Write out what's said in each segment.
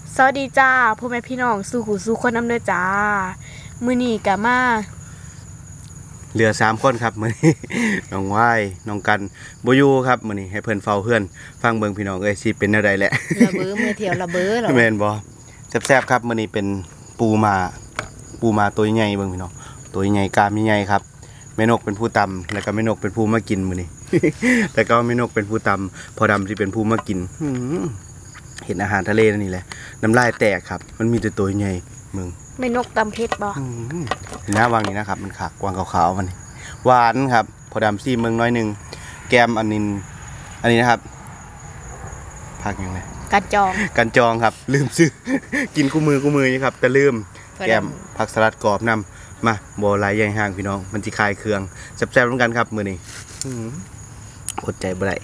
สวัสดีจ้าพ่อแม่พี่น้องสู่หูสู่คนนำเด้อจ้ามื้อนี้ก็มาเหลือ3คนครับมื้อนี้น้องว่ายน้องกันบ่อยู่ครับมื้อนี้ให้เพิ่นเฝ้าเฮือนฟังเบิ่งพี่น้องเอ้ยสิเป็นแนวใดแหละระเบ้อมื้อเที่ยวระเบ้อเหรอแม่นบ่แซ่บๆครับมื้อนี้เป็นปูมาตัวใหญ่เบิ่งพี่น้องตัวใหญ่กล้ามใหญ่ครับแม่นกเป็นผู้ตำแล้วก็แม่นกเป็นผู้มากินมื้อนี้ แล้วก็แม่นกเป็นผู้ตำพอดำสิเป็นผู้มากินเห็นอาหารทะเลนี่แหละน้ำลายแตกครับมันมีแต่ตัวใหญ่มึงแม่นกตำเพชรบ่หน้าวางนี้นะครับมันขากวางขาวๆมันหวานครับพอดำซีเมืองน้อยนึงแกมอันนี้นะครับผักยังไงกันจองครับลืมซื้อ กินคู่มือนี่ครับแต่ลืมแกมผักสลัดกรอบนำมาโบลายใหญ่ห่างพี่น้องมันสิคายเครื่องแซ่บๆร่วมกันครับมื้อนี้อดใจบ่ได้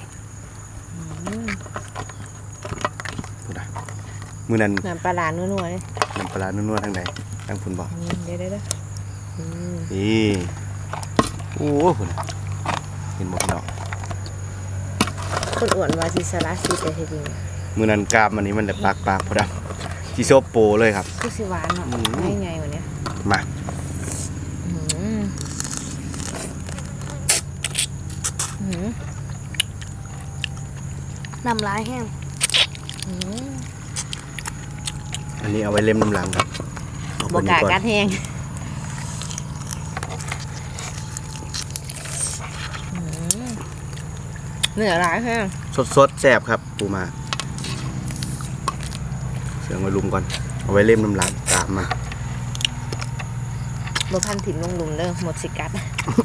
มื้อนั้นน้ำปลานัวๆเลยน้ำปลานัวๆทางใดทางพุ่นบ่เดี๋ยวนี่โอ้พุ่นเห็นบ่พี่น้องคนอ้วนว่าสิสละสิแต่จริงมื้อนั้นกราบอันนี้มันแหละปากพอดำที่โซโปเลยครับคือสิหวานเนาะง่ายๆวันนี้มาน้ำลายแห้งอันนี้เอาไว้เล่มน้ำหลังครับบกากัดแห้งเนื้อร้ายแห้งสดแซ่บครับปูมาเสียงไว้ลุมก่อนเอาไว้เล่มน้ำหลังตามมาบ่พันถิ่นลงหลุมเด้อหมดสิกัด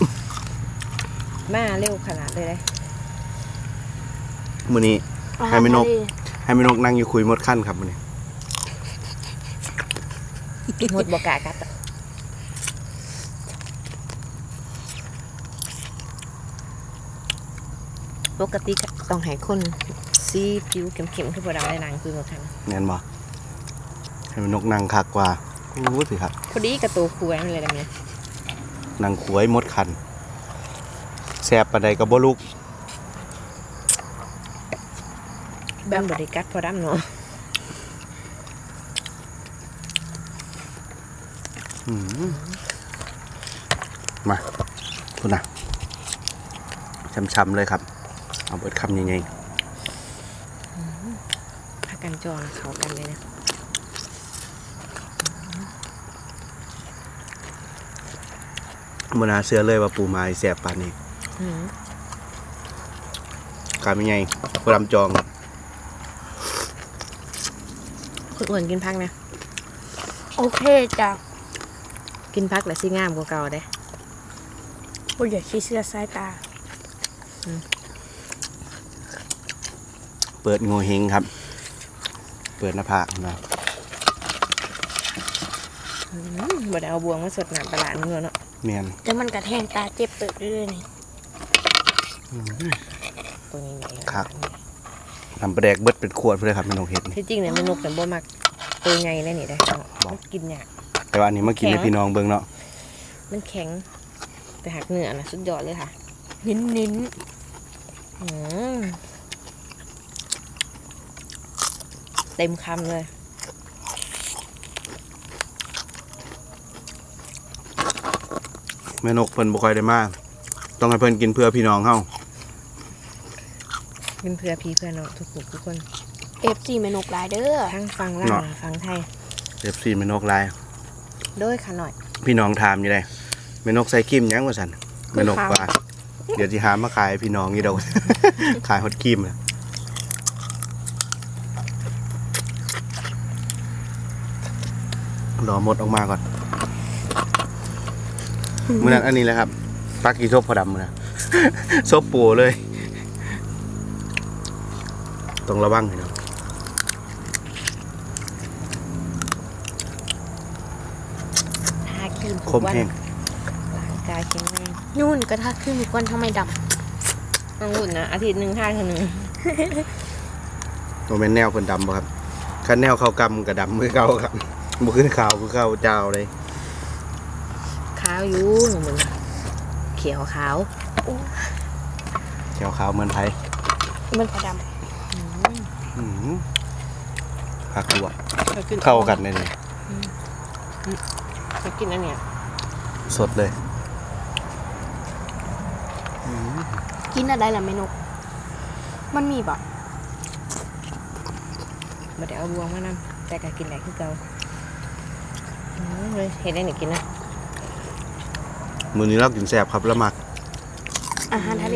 มาเร็วขนาดเลยมื้อนี้ให้แม่นกนั่งอยู่คุยหมดขั้นครับมื้อนี้หมดบกากัดปกติต้องให้คนซีผิวเข้มๆคือบ่ดำในหนังคือหมดทันแน่นบ่ให้แม่นกนั่งคักกว่ารู้สิครับพอดีกับตัวคุยมันเลยแบบนี้นั่งคุยหมดคันแซ่บปานใดก็บ่ลุกบ้านบริกัดพอดำเนาะมาคุณนะช้ำๆเลยครับเอาเบิดคำยังไงผักกันจองเขากันเลยนะบนาเสื้อเลยว่าปูไม้แสบปานนี้การยังไงพรำจองคุณอ้วนกินพักนะโอเคจ้ะกินพักแล้วสิงามกว่าเก่าเด้บ่อยากขี้เสื้อสายตาเปิดงูเฮงครับเปิดหน้าผากนะบ่ได้เอาบวงมาสดน้ำปลาเนื้อเนาะเมียนแต่มันกระแทงตาเจ็บเปิดเรื่อยนี่ตัวนี้ครับทำปลาแดกเบิดเป็นขวดเลยครับมันนกเห็ดที่จริงเนี่ยมันนกแต่บ่มักตัวไงได้นี่ได้บอกกินยากแต่ว่าอันนี้มากินให้พี่น้องเบิ่งเนาะมันแข็งแต่หักเนื้อนะสุดยอดเลยค่ะนิ้นเต็มคำเลยแม่นกเพิ่นบ่ค่อยได้มาต้องให้เพิ่นกินเพื่อพี่น้องเฮากินเพื่อพี่เพื่อนน้องทุกคน FC แม่นกหลายเด้อทั้งฟังลาวฟังไทย FC แม่นกหลายโดยค่ะหน่อยพี่น้องถามอยู่ได้แม่นกใส่ครีมยังว่าซั่นแม่นกว่าเดี๋ยวสิหามาขายพี่น้องนี่ดอกขายฮอตครีมนะรอหมดออกมาก่อนมื้อนั้นอันนี้แหละครับปลากีโซบพอดำนะโซบปูเลยต้องระวังหน่อยเนาะคมแห้งร่างกายแข็งแรงยุ่นกระทะขึ้นมีก้อนทำไมดำต้องหุ่นนะอาทิตย์หนึ่งท่าทีหนึ่งโมเมนแนวคนดำบ่ครับคันแนวเขากำกับดำมือเก่าครับบุขึ้นขาวคือเข้าเจ้าเลยขาวอยู่เหมือนเขียวขาวขาวเหมือนไทยมันพอดำผักลวกเข้ากันเลยนี่จะกินอันเนี้ยสดเลยกินอะไรล่ะเมนูมันมีบ่มาได้เอาบวงมานำแต่ก็กินได้คือเก่าเลยเห็นได้หนึ่งกินนะมื้อนี้เรากินแซ่บครับแล้วมักอาหารทะเล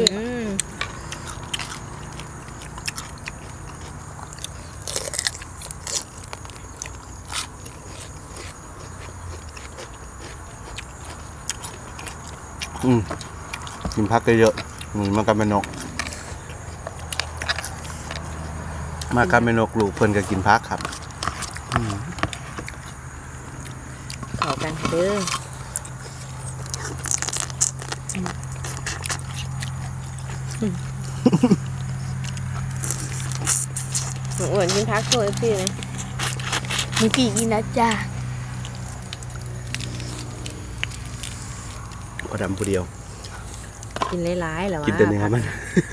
กินผักเยอะๆมื้อมากับแม่นก มากับแม่นกลูกเพิ่นก็กินผักครับเข้ากันเด้อหนูอ้วนกินพักโชว์พี่เลยมีปีกินนะจ้าพอดำผู้เดียวกินหลายๆแล้ววะกินแต่เนื้อมัน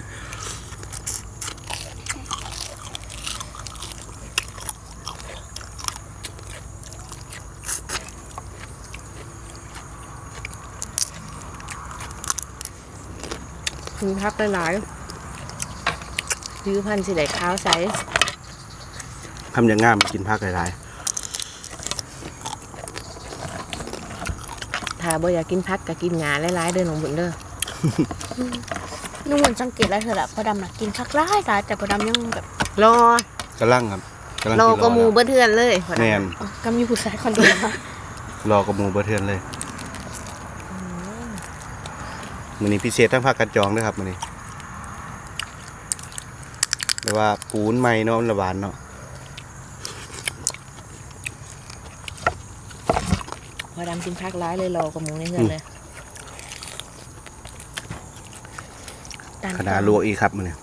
กินพักหลายๆยื้อพันสิไหลข้าวใสทำอย่างง่ามกินผักหลายถ้าบ่อยากกินพักก็กินหงาหลายๆเด้อน้องบุญเด้อนุ่มสังเกตแล้วเถอะละพอดำน่ะกินคักร้ายร้ายแต่พอดำยังแบบรอๆกำลังครับกำลังรอกินก็หมูเบ่เทือนเลยแม่นก็มีผู้ชายคนเดียวรอกับหมูเบอร์เทือนเลยมื้อนี้พิเศษทั้งผักกระจองด้วยครับมื้อนี้แต่ว่าปูนใหม่เนาะมันละหวานเนาะพอดำกินพักร้ายเลยรอกับหมูในเฮือนเลยขนาดลวกอีกครับมื้อนี้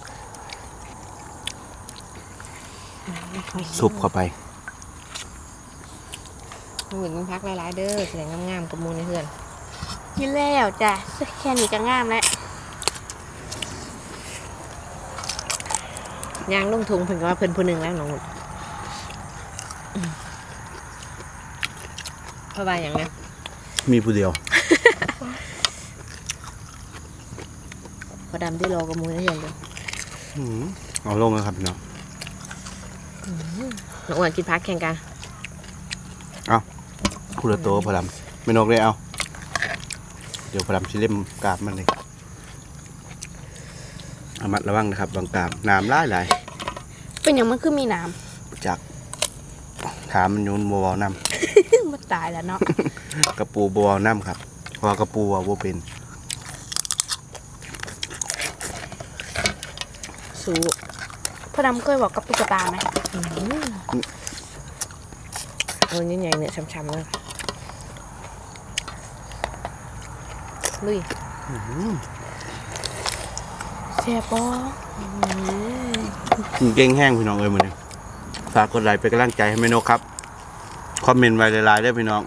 ซุปเข้าไปน้องบุญกินพักหลายๆเด้อแสดงงามๆกับหมูในเฮือนกินแล้วจ้ะแค่นี้ก็งามแล้วย่างลงทุงเพิ่นก็ว่าเพิ่นผู้หนึงแล้วน้องบุญเพราะว่าอย่างนี้มีผู้เดียวพอดำที่รอกับหมูในเฮือนเลยเอาลงแล้วครับพี่น้องน้องอ้วนกินพักแข่งกันผู้ละโตพอดำไม่นกเลยเอาเดี๋ยวพอดำชิเล่มกาบมันเลยระมัดระวังนะครับบางกาบน้ำหลายเป็นอย่างมันคือมีน้ๆจากถามมันโยนบัวน้ำ มันตายแล้วเนาะำกระปูบัวน้ำครับเพราะว่ากระปูบัวเป็นสู้พอดำเคยบอกกับตุ๊กตาไหมโอ้ยใหญ่ๆเนี่ยช้ำๆเลยลุยแซ่บปอเก่งแห้งพี่น้องเอ้ยมันนี่ฝากกดไลค์เป็นกำลังใจให้แม่นกครับคอมเมนต์ไว้หลายๆด้วยพี่น้อง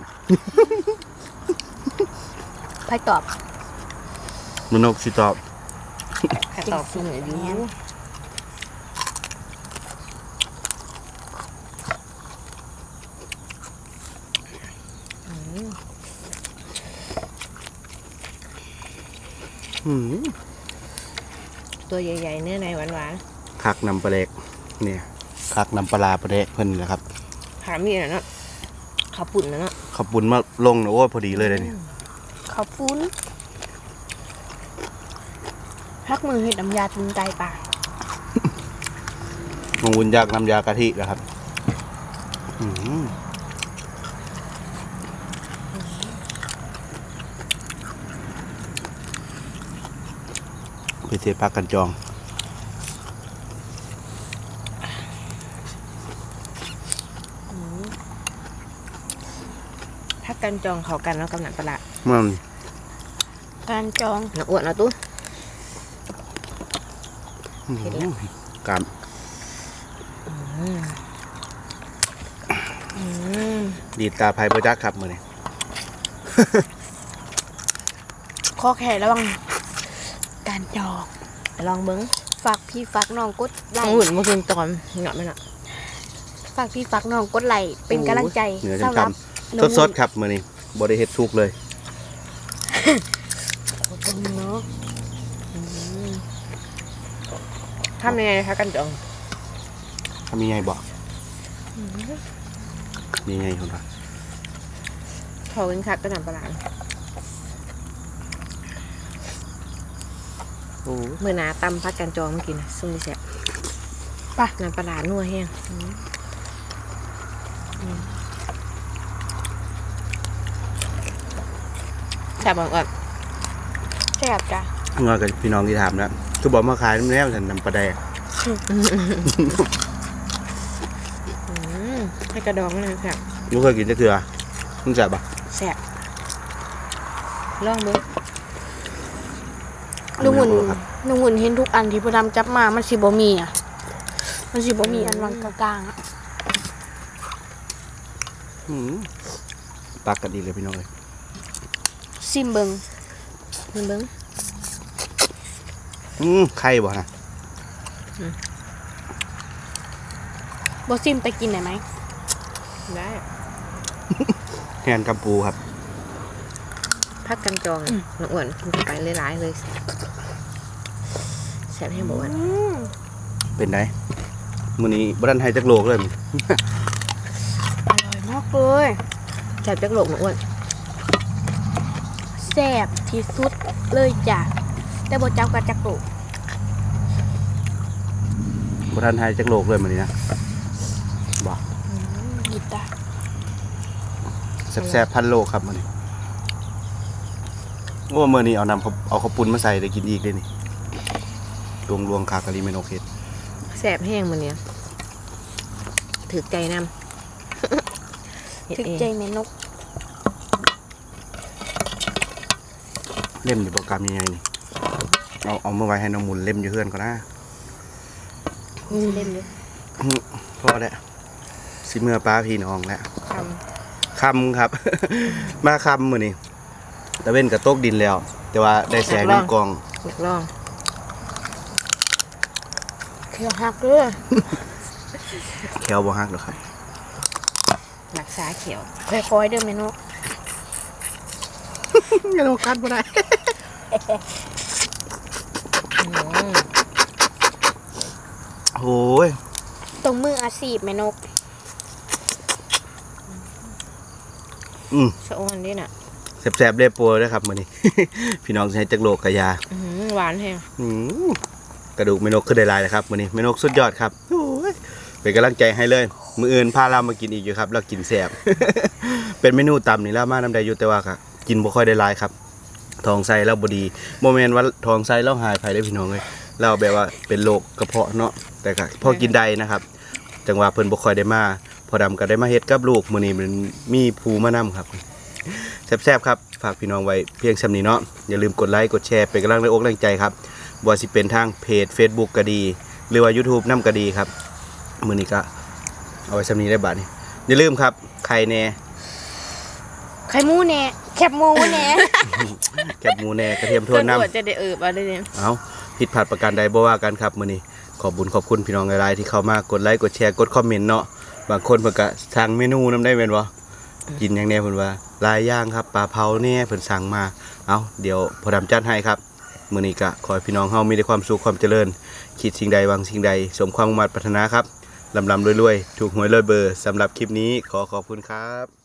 ไปตอบแม่นกสิตอบถ้าตอบคือเหนืออยู่ตัวใหญ่ๆเนื้อในหวานคักนำปลาเล็กเนี่ยคักนำปลาปลาเล็กเพิ่นแหละครับๆขามีน่ะเนาะขาปุ่นน่ะเนาะขอบคุณมาลงนะโอ้ยพอดีเลยเลยนี่ขอบคุณพักมือเห็ดน้ำยาตึงไตปลามงวุนยากน้ำยากะทินะครับไปเทพักกันจองถ้ากันจองเขากันแล้วกำหนังประหลาดมันการจองน้ำอ้วนเอาตู้กามดีดตาภัยประจักษ์ครับมือนี้ข้อแขนระวังการจองไปลองเบิ้งฝากพี่ฝากน้องกดไลน้องค์หุ่นเมื่อคืนตอนเหงาไหมน่ะฝากพี่ฝากน้องกดไลค์เป็นกำลังใจเหนือสำหรับจำๆสดๆครับมื้อนี้บ่ได้เฮ็ดสุกเลยเนาะทำยังไงคะกันจองทำยังไงบอกยังไงคนละพอกินคักก็น้ำปลาร้าโอ้มื้อหน้าตำพักกันจองมากินซุ่มแซ่บไปน้ำปลาร้านัวแห้งแซ่บก่อนแซ่บจ้ะงอกับพี่น้องที่ถามแล้วคือบอกมาขายน้ำแล้วฉันนำปลาแดกให้กระดองเลยแซ่บไม่เคยกินจะเถื่อมึงแซ่บปะแซ่บลองดูลุงหุ่นลุงหุ่นเห็นทุกอันที่พอดำจับมามันสิบ่มีอ่ะมันสิบ่มีอันวางกลางๆอ่ะปักกันดีเลยพี่น้องเลยซิมเบิงมึงเบิ้งไข่บ่นะบ่ซิมไปกินได้ไหมได้แทนกับปูครับพักกันจองน้องอ้วนกินไปหลายๆเลยแซ่บแห้งบอกว่าเป็นไงมื้อนี้บ่ทันให้จักโลกเลยอร่อยมากเลยแซ่บจักโลกน้องอ้วนแซ่บที่สุดเลยจ้ะแต่บ่จับกับจักโลบ่ทันให้จักโลกเลยมื้อนี้นะบ่กินจ้ะแซ่บๆพันโลครับมื้อนี้โอ้มื้อนี้เอาข้าวปุ้นมาใส่ได้กินอีกเลยนี่ลวงคากะลิเมนโอเคแซ่บแห้งมันเนี่ยถือใจนำถึกใจแม่นกเล่มอยู่โปรแกรมยังไงนี่เอามาไว้ให้น้องหมุนเล่มอยู่เพื่อนก่อนนะสิเล่นอยู่พอแล้วสิเมื่อป้าพี่น้องแล้วคคำครับ มาคำมื้อนี้ตะเว้นกับโต๊กดินแล้ว แต่ว่าได้แสงน้ำกองำอยากลองเขียวหักเลยแควบ่ฮักหรอกครับหลักษาเขียวค่อยๆเด้อแม่นกอย่าลงกันบ่ได้โอ้ยตรงมืออาชีพแม่นกสะอ้วนด้วยน่ะแซ่บๆเรียบปัวด้วยครับมื้อนี้ พี่น้องสิให้จักโลกกะยาหวานแห้งกระดูกเมนกขึ้นได้หลายเลยครับมื้อนี้เมนกสุดยอดครับโอ้ยเป็นกำลังใจให้เลยมื้ออื่นพาเรามากินอีกอยู่ครับเรากินแซ่บ เป็นเมนูตำนี่แล้วมาน้ำใดอยู่แต่ว่าค่ะกินบ่ค่อยได้หลายครับท้องไส้เราบ่ดีบ่แม่นว่าท้องไส้เราหายไปได้พี่น้องเอ้ยเราแบบว่าเป็นโรคกระเพาะเนาะแต่ก็พอกินได้นะครับจังหวะเพิ่นบ่ค่อยได้มาพอดำก็ได้มาเฮ็ดกับลูกมื้อนี้มันมีผู้มานํครับแซ่บๆครับฝากพี่น้องไว้เพียงส่ำนี้เนาะอย่าลืมกดไลค์กดแชร์เป็นกำลังแรงใจครับบ่ว่าสิเป็นทางเพจ Facebook ก็ดีหรือว่า YouTube นำก็ดีครับมื้อนี้ก็เอาไว้ส่ำนี้ได้บัดนี้อย่าลืมครับไข่แน่ไข่หมูแหน่แคบหมูแหน่แคบหมูแน่กระเทียมโทวนน้ำจะได้เอาได้เนี่ยเอาผิดพลาดประการใดบ่ว่ากันครับมื้อนี้ขอบคุณพี่น้องหลายๆที่เข้ามากดไลค์กดแชร์กดคอมเมนต์เนาะบางคนเพิ่นก็สั่งเมนูนำได้แม่นบ่กินหยังแน่เพิ่นว่าหลายอย่างครับปลาเผาแน่เพิ่นสั่งมาเอาเดี๋ยวพอดำจัดให้ครับมื้อนี้ก็ขอให้พี่น้องเฮามีแต่ความสุขความเจริญคิดสิ่งใดหวังสิ่งใดสมความมุ่งมั่นปรารถนาครับลำรวยๆถูกหวยรวยเบอร์สำหรับคลิปนี้ขอขอบคุณครับ